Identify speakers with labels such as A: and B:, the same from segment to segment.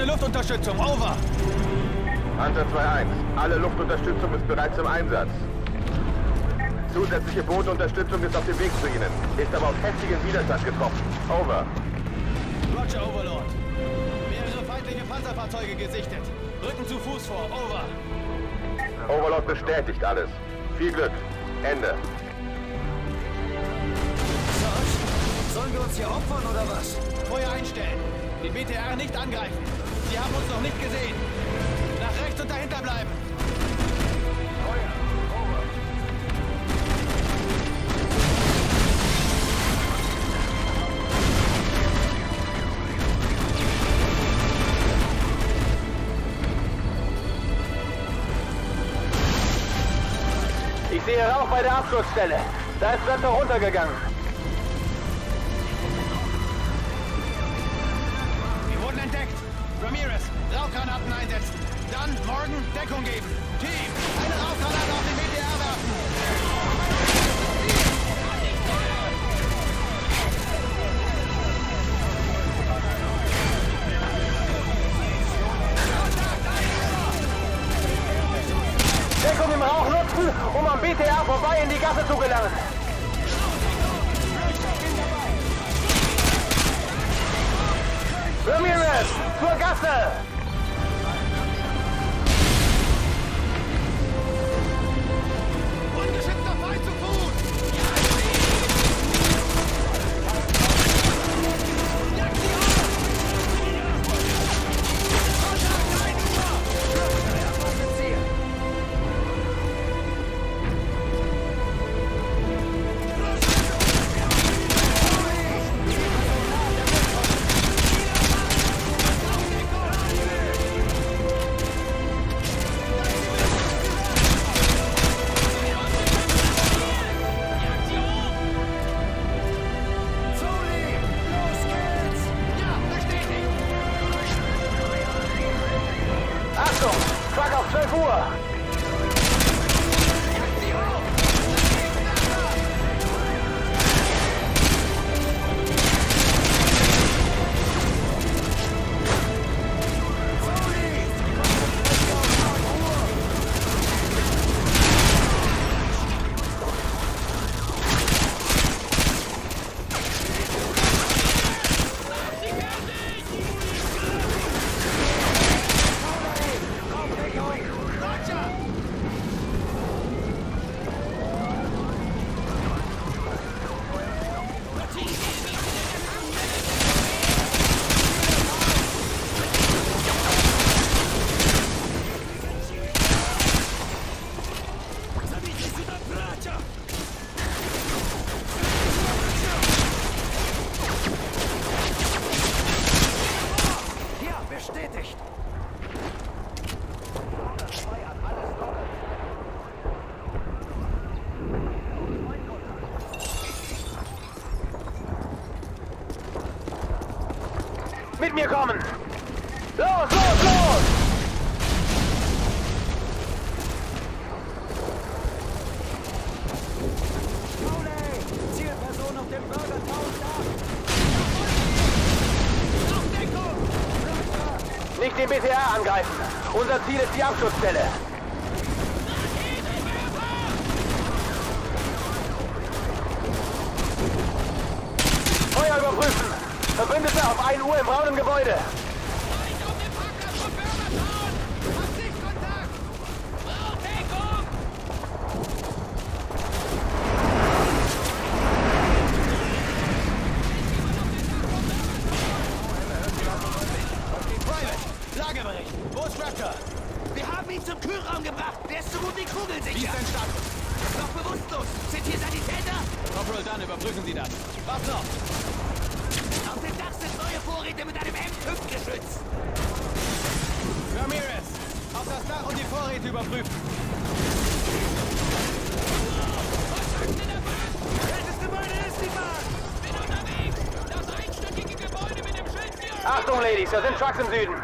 A: Bitte Luftunterstützung, over!
B: Hunter 2-1, alle Luftunterstützung ist bereits im Einsatz. Zusätzliche Bodenunterstützung ist auf dem Weg zu Ihnen, ist aber auf heftigen Widerstand getroffen. Over.
A: Roger, Overlord. Mehrere feindliche Panzerfahrzeuge gesichtet. Rücken zu Fuß vor, over.
B: Overlord bestätigt alles. Viel Glück. Ende.
A: Sarge, sollen wir uns hier opfern oder was? Feuer einstellen. Den BTR nicht angreifen. Sie haben uns noch nicht gesehen. Nach rechts und dahinter bleiben.
B: Feuer. Over.
C: Ich sehe Rauch bei der Abschussstelle. Da ist Wetter runtergegangen.
A: Wir wurden entdeckt. Ramirez, Rauchgranaten einsetzen. Dann Morgan Deckung geben. Team, eine Rauchgranate auf den BTR werfen.
C: Deckung im Rauch nutzen, um am BTR vorbei in die Gasse zu gelangen. Ramirez, zur Gasse!
A: Ungeschützter Feind zu Fuß.
C: Achtung, Truck auf 12 Uhr.
A: Bestätigt.
C: Mit mir kommen! Los, los, los!
A: Zielperson auf dem Burger-Town da.
C: Nicht den BTR angreifen. Unser Ziel ist die Abschussstelle. Feuer überprüfen. Verbündete auf 1 Uhr im braunen Gebäude.
A: Lagebericht. Wo ist Raptor?
D: Wir haben ihn zum Kühlraum gebracht. Der ist so gut wie
A: Wie
D: kugelsicher.
A: ist sein Status?
D: Noch bewusstlos. Sind hier Sanitäter?
A: Corporal Dunn, überprüfen Sie das. Was noch?
D: Auf dem Dach sind neue Vorräte mit einem M5-Geschütz.
A: Ramirez, auf das Dach und die Vorräte überprüfen.
D: Welches Gebäude ist die Bahn?
E: Bin unterwegs! Das einstöckige Gebäude mit dem Schild hier!
C: Achtung, Ladies, da sind Trucks im Süden.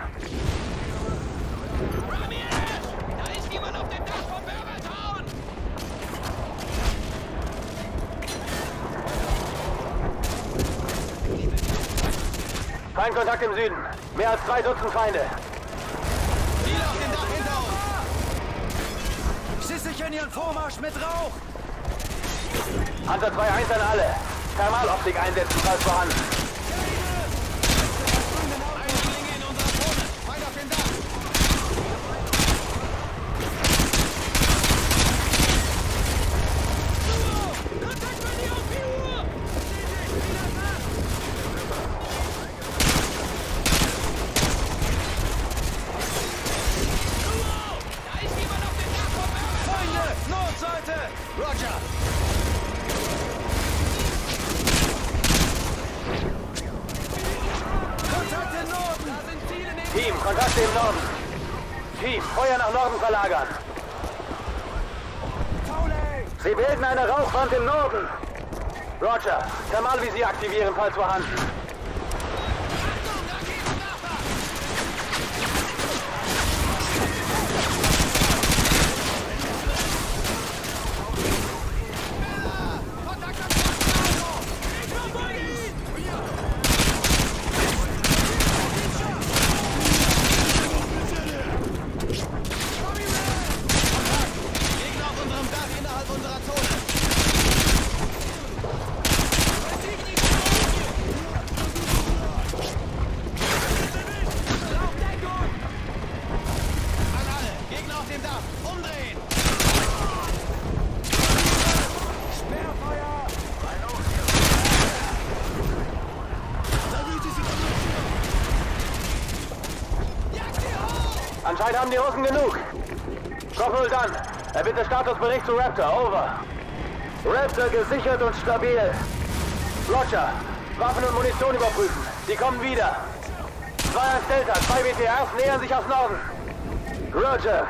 E: Ramirez! Da ist jemand auf dem Dach vom Burger Town!
C: Feindkontakt im Süden. Mehr als 2 Dutzend Feinde.
A: Ziel auf dem Dach hinter uns.
F: Sie sichern ihren Vormarsch mit Rauch.
C: Hunter 2-1 an alle. Thermaloptik einsetzen, falls vorhanden.
A: Eine Klinge in unserer Zone. Feind auf dem Dach.
E: Kontakt bei dir auf 4 Uhr! Da ist jemand auf dem Dach vom Berg!
F: Feinde, Nordseite.
A: Roger.
F: Kontakt im Norden.
E: Da sind Ziele neben
C: Team, Kontakte im Norden. Team, Feuer nach Norden verlagern. Sie bilden eine Rauchwand im Norden. Roger, Thermalvisier aktivieren, falls vorhanden.
A: Gegner auf unserem Dach innerhalb unserer Zone. An alle. Gegner auf dem Dach. Umdrehen.
C: Anscheinend haben die Russen genug. Corporal Dunn, erbitte Statusbericht zu Raptor, over. Raptor gesichert und stabil. Roger, Waffen und Munition überprüfen. Sie kommen wieder. 2-1 Delta, 2 BTRs nähern sich aus Norden. Roger.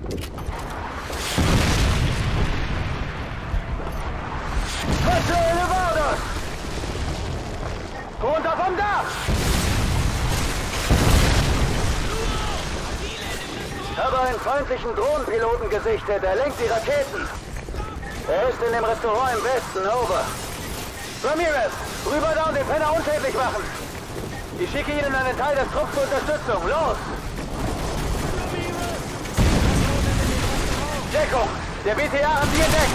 C: Patrol Nevadas! Runter vom Dach! Habe einen feindlichen Drohnenpiloten gesichtet. Er lenkt die Raketen. Er ist in dem Restaurant im Westen. Over. Ramirez, rüber da und den Penner unschädlich machen. Ich schicke Ihnen einen Teil des Trupps zur Unterstützung. Los! Deckung! Der BTA hat Sie entdeckt!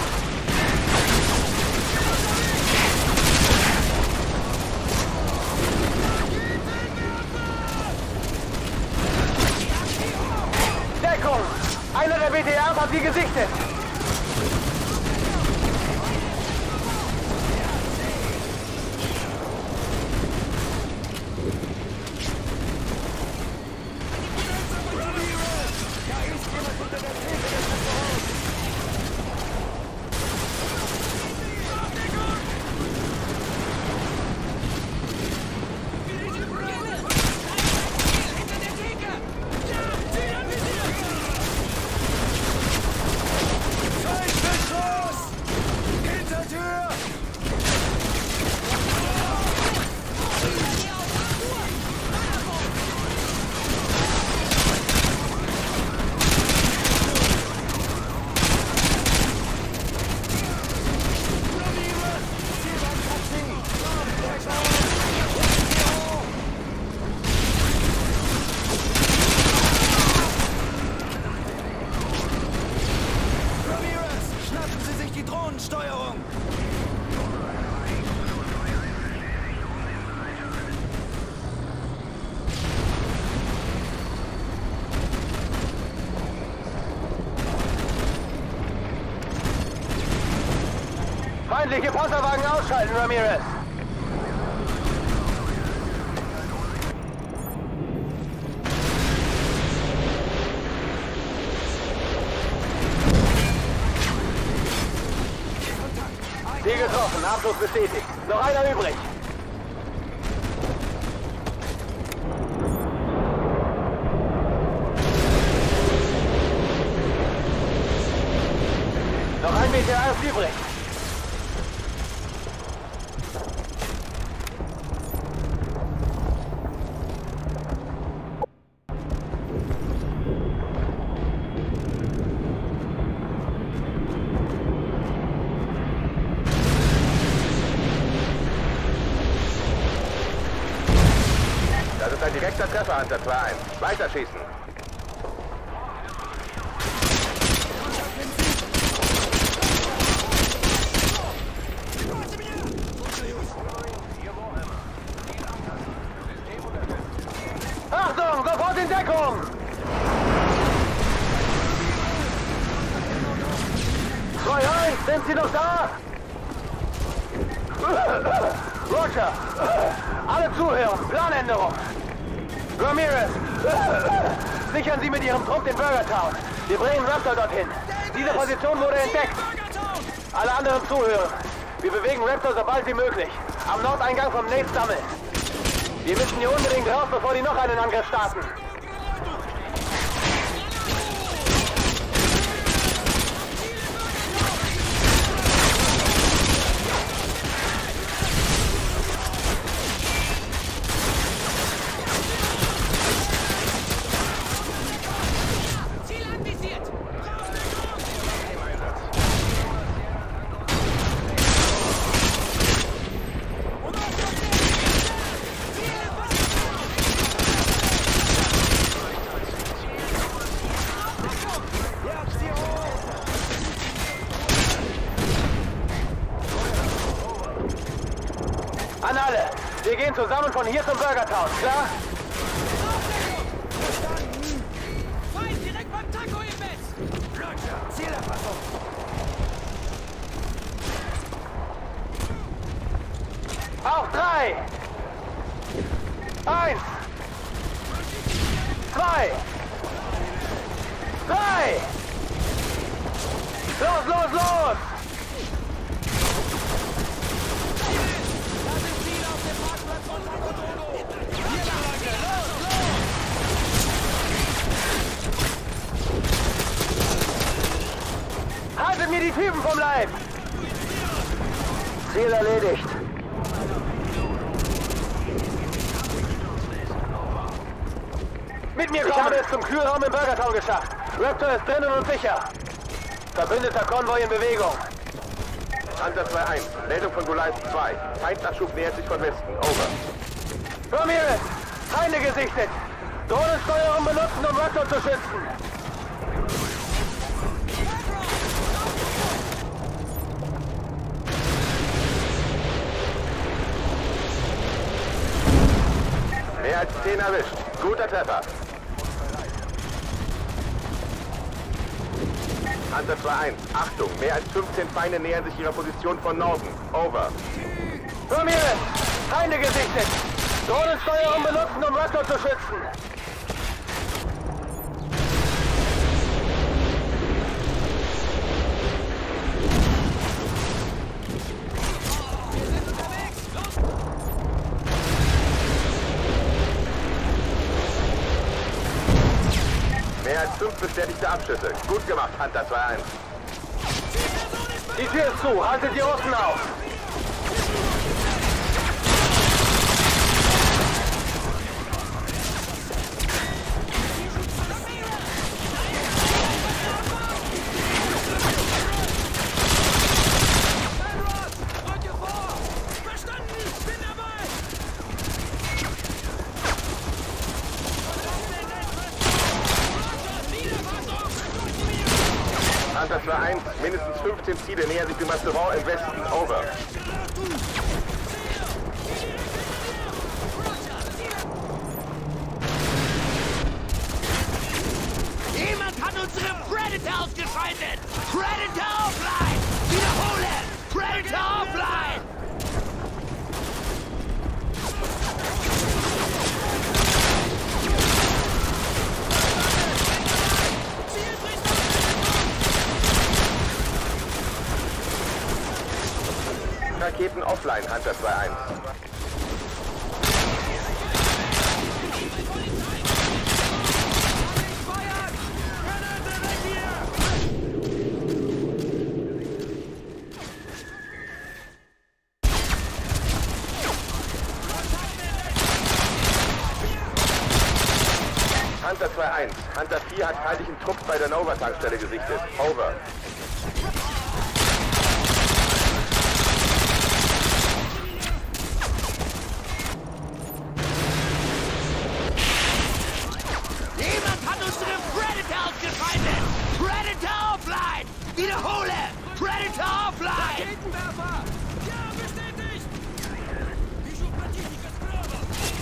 C: Deckung! Einer der BTAs hat Sie gesichtet! Feindliche Panzerwagen ausschalten, Ramirez! Ziel getroffen, Abschluss bestätigt. Noch einer übrig. Noch ein BTR ist übrig. Das ist ein
B: Direkter Treffer, Hunter 2-1. Weiterschießen.
C: Achtung, sofort in Deckung! Sind Sie noch da? Roger! Alle zuhören! Planänderung! Ramirez! Sichern Sie mit Ihrem Trupp den Burger Town! Wir bringen Raptor dorthin! Diese Position wurde entdeckt! Alle anderen zuhören! Wir bewegen Raptor sobald wie möglich! Am Nordeingang vom Nate Summit! Wir müssen hier unbedingt raus, bevor die noch einen Angriff starten! An alle! Wir gehen zusammen von hier zum Burger Town, klar?
E: Feind direkt beim Taco-Imbiss!
F: Roger, Zielerfassung!
C: Auf 3! 1! 2! 3! Los, los, los! Haltet mir die Typen vom Leib! Ziel erledigt. Mit mir kommen! Ich habe es zum Kühlraum im Burger Town geschafft. Raptor ist drinnen und sicher. Verbündeter Konvoi in Bewegung.
B: Hunter 2-1. Meldung von Goliath 2. Feindnachschub nähert sich von Westen. Over.
C: Ramirez! Feinde gesichtet! Drohnensteuerung benutzen, um Raptor zu schützen!
B: Mehr als 10 erwischt. Guter Treffer. Hunter 2-1. Achtung, mehr als 15 Feinde nähern sich ihrer Position von Norden. Over.
C: Ramirez! Feinde gesichtet! Drohnensteuerung benutzen, um Raptor zu schützen!
B: Mehr als 5 bestätigte Abschüsse. Gut gemacht, Hunter 2-1.
C: Die Tür ist zu! Haltet die Russen auf!
B: Hunter 2-1. Mindestens 15 Ziele nähern sich dem Restaurant im Westen. Over.
D: Jemand hat unsere Predator ausgeschaltet! Predator offline! Wiederhole! Predator offline!
B: Raketen offline, Hunter 2-1. Hunter 2-1. Hunter 4 hat feindlichen Trupp bei der Nova-Tankstelle gesichtet. Over.
D: Wiederhole! Predator offline!
E: Raketenwerfer! Ja, bestätigt! Вижу противника справа!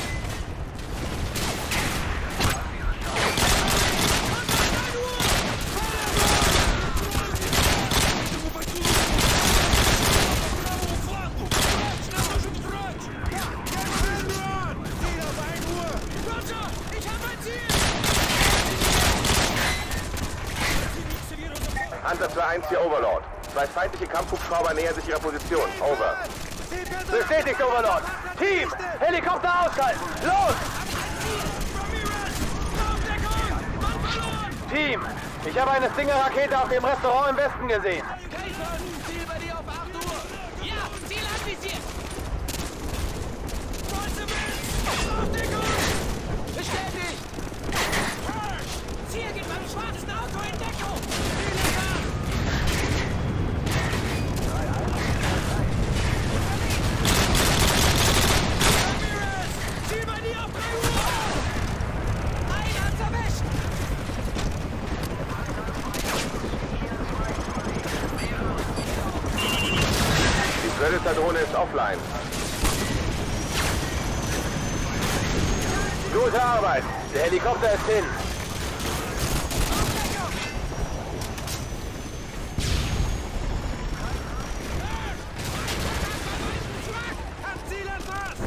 B: Hunter 2-1 hier Overlord. 2 feindliche Kampfhubschrauber nähern sich ihrer Position. Over.
C: Bestätigt, Overlord. Team, Helikopter ausschalten. Los! Team, ich habe eine Stinger-Rakete auf dem Restaurant im Westen gesehen.
D: Ziel bei dir auf 8 Uhr! Ja, Ziel anvisiert! Bestätigt! Ziel geht beim schwarzen Auto in Deckung! Ziel bei dir auf 3 Uhr! Einer hat's erwischt!
B: Die Predator-Drohne ist offline.
C: Gute Arbeit. Der Helikopter ist hin.
E: Ziel erfasst!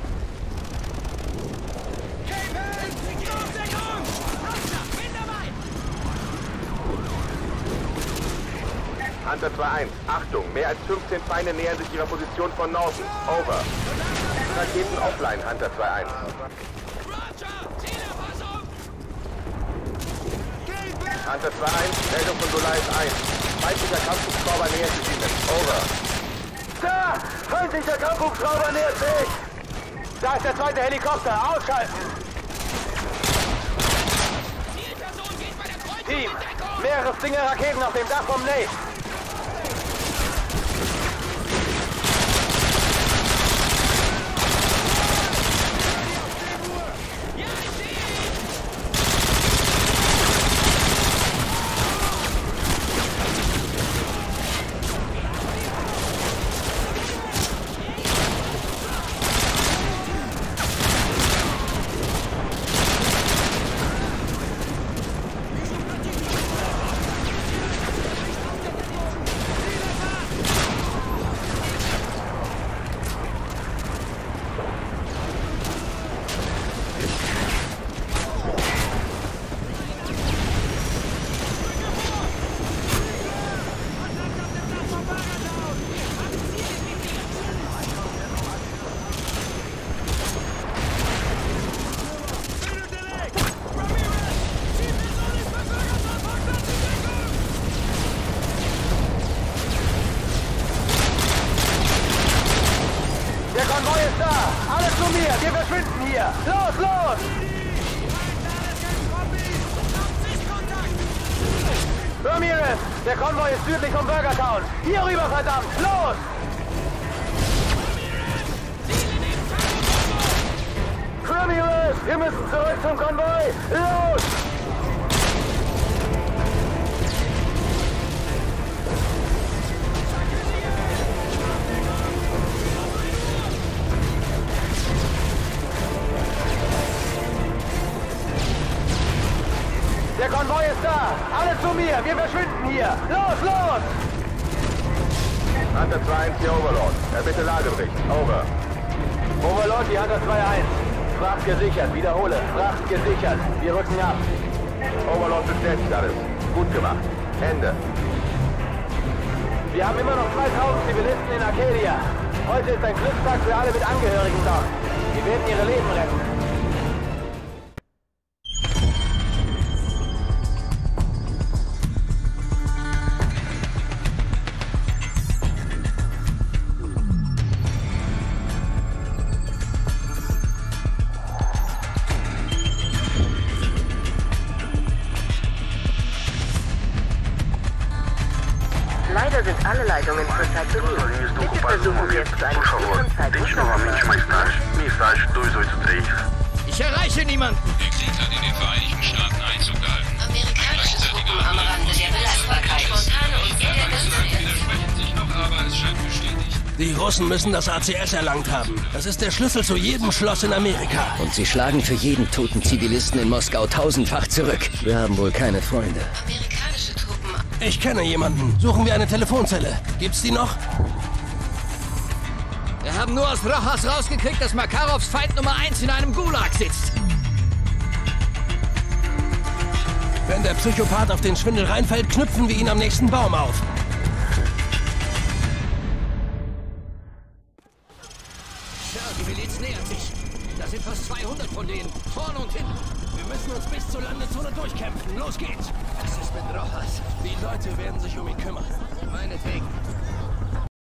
B: Hunter 2-1. Achtung, mehr als 15 Feinde nähern sich ihrer Position von Norden. Over. Raketen offline, Hunter 2-1. Hunter 2-1, Meldung von Goliath 1. Feindlicher Kampfhubschrauber nähert sich Ihnen. Over.
C: Da! Feindlicher Kampfhubschrauber nähert sich! Da ist der zweite Helikopter. Ausschalten! Team, mehrere Stinger-Raketen auf dem Dach vom Nate. Der Konvoi ist da! Alle zu mir! Wir verschwinden hier! Los, los! Ramirez! Der Konvoi ist südlich vom Burger Town! Hier rüber, verdammt! Los! Ramirez! Wir müssen zurück zum Konvoi! Los! Der Konvoi ist da! Alle zu mir! Wir verschwinden hier! Los, los!
B: Hunter 2-1 hier Overlord. Erbitte Ladebericht. Over.
C: Overlord, die Hunter 2-1. Fracht gesichert. Wiederhole. Fracht gesichert. Wir rücken ab.
B: Overlord bestätigt alles. Gut gemacht. Ende.
C: Wir haben immer noch 2000 Zivilisten in Arcadia. Heute ist ein Glückstag für alle mit Angehörigen dort. Wir werden ihre Leben retten.
G: Leider sind alle Leitungen zurzeit belegt. Bitte versuchen Sie es zu einem späteren Zeitpunkt nochmal.
D: Ich erreiche niemanden.
H: Der Krieg hat in den Vereinigten Staaten Einzug gehalten.
G: Amerikanische Truppen am Rande der Belastbarkeit. Spontane und
H: Die Russen müssen das ACS erlangt haben. Das ist der Schlüssel zu jedem Schloss in Amerika.
I: Und sie schlagen für jeden toten Zivilisten in Moskau 1000-fach zurück. Wir haben wohl keine Freunde.
G: Amerikanische Truppen.
H: Ich kenne jemanden. Suchen wir eine Telefonzelle. Gibt's die noch?
D: Wir haben nur aus Rojas rausgekriegt, dass Makarovs Feind Nummer 1 in einem Gulag sitzt.
H: Wenn der Psychopath auf den Schwindel reinfällt, knüpfen wir ihn am nächsten Baum auf.
D: Die Miliz nähert sich. Da sind fast 200 von denen. Vorne und hinten.
H: Wir müssen uns bis zur Landezone durchkämpfen. Los geht's.
D: Was ist mit Rojas?
H: Die Leute werden sich um ihn kümmern.
D: Meinetwegen.